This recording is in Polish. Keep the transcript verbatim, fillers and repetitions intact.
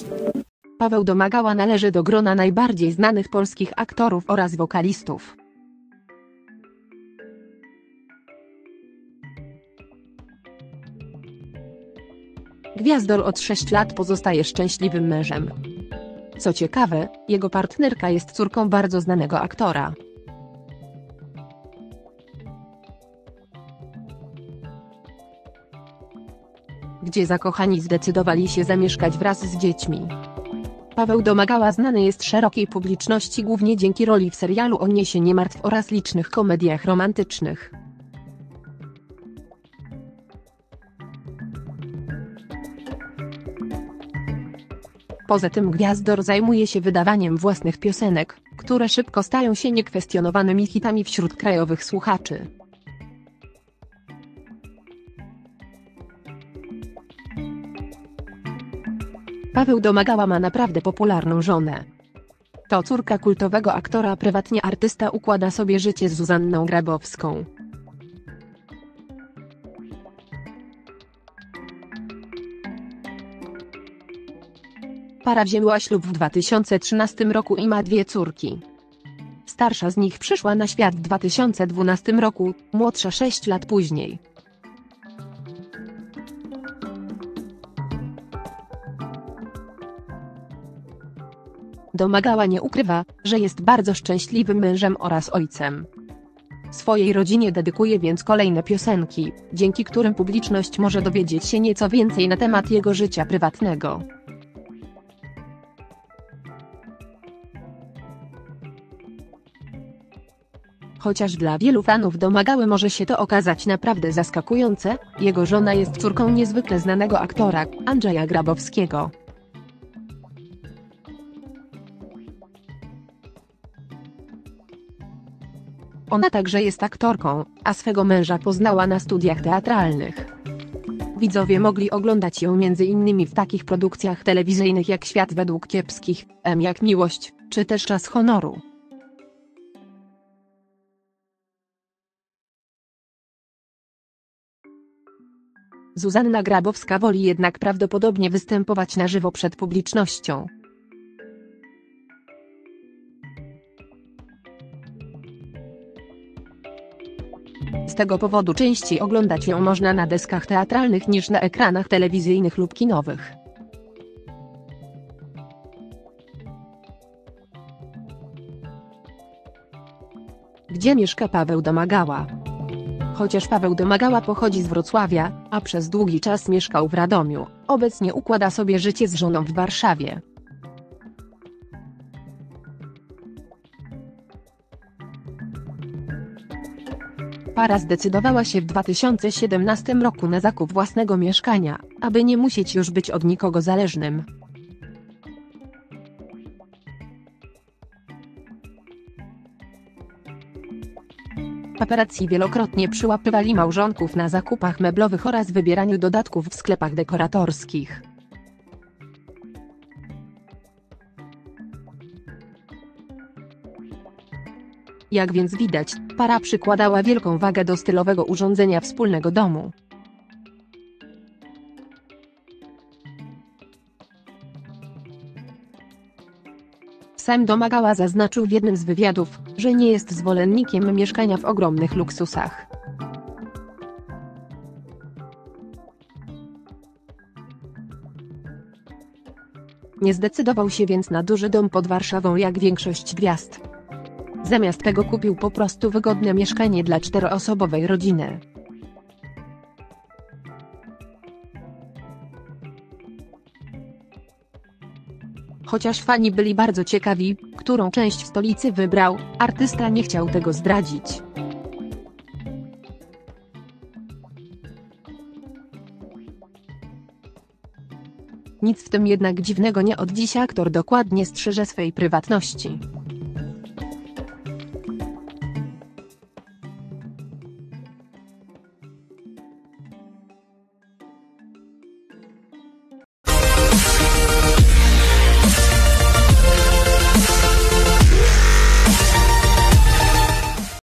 Paweł Domagała należy do grona najbardziej znanych polskich aktorów oraz wokalistów. Gwiazdor od sześciu lat pozostaje szczęśliwym mężem. Co ciekawe, jego partnerka jest córką bardzo znanego aktora. Gdzie zakochani zdecydowali się zamieszkać wraz z dziećmi. Paweł Domagała znany jest szerokiej publiczności głównie dzięki roli w serialu „On nie się nie martw” oraz licznych komediach romantycznych. Poza tym Gwiazdor zajmuje się wydawaniem własnych piosenek, które szybko stają się niekwestionowanymi hitami wśród krajowych słuchaczy. Paweł Domagała ma naprawdę popularną żonę. To córka kultowego aktora, a prywatnie artysta układa sobie życie z Zuzanną Grabowską. Para wzięła ślub w dwa tysiące trzynastym roku i ma dwie córki. Starsza z nich przyszła na świat w dwa tysiące dwunastym roku, młodsza sześć lat później. Domagała nie ukrywa, że jest bardzo szczęśliwym mężem oraz ojcem. Swojej rodzinie dedykuje więc kolejne piosenki, dzięki którym publiczność może dowiedzieć się nieco więcej na temat jego życia prywatnego. Chociaż dla wielu fanów Domagały może się to okazać naprawdę zaskakujące, jego żona jest córką niezwykle znanego aktora, Andrzeja Grabowskiego. Ona także jest aktorką, a swego męża poznała na studiach teatralnych. Widzowie mogli oglądać ją między innymi w takich produkcjach telewizyjnych jak Świat według kiepskich, M jak Miłość, czy też Czas honoru. Zuzanna Grabowska woli jednak prawdopodobnie występować na żywo przed publicznością. Z tego powodu częściej oglądać ją można na deskach teatralnych niż na ekranach telewizyjnych lub kinowych. Gdzie mieszka Paweł Domagała? Chociaż Paweł Domagała pochodzi z Wrocławia, a przez długi czas mieszkał w Radomiu, obecnie układa sobie życie z żoną w Warszawie. Para zdecydowała się w dwa tysiące siedemnastym roku na zakup własnego mieszkania, aby nie musieć już być od nikogo zależnym. Paparazzi wielokrotnie przyłapywali małżonków na zakupach meblowych oraz wybieraniu dodatków w sklepach dekoratorskich. Jak więc widać, para przykładała wielką wagę do stylowego urządzenia wspólnego domu. Sam Domagała zaznaczył w jednym z wywiadów, że nie jest zwolennikiem mieszkania w ogromnych luksusach. Nie zdecydował się więc na duży dom pod Warszawą jak większość gwiazd. Zamiast tego kupił po prostu wygodne mieszkanie dla czteroosobowej rodziny. Chociaż fani byli bardzo ciekawi, którą część stolicy wybrał, artysta nie chciał tego zdradzić. Nic w tym jednak dziwnego, nie od dziś aktor dokładnie strzeże swej prywatności.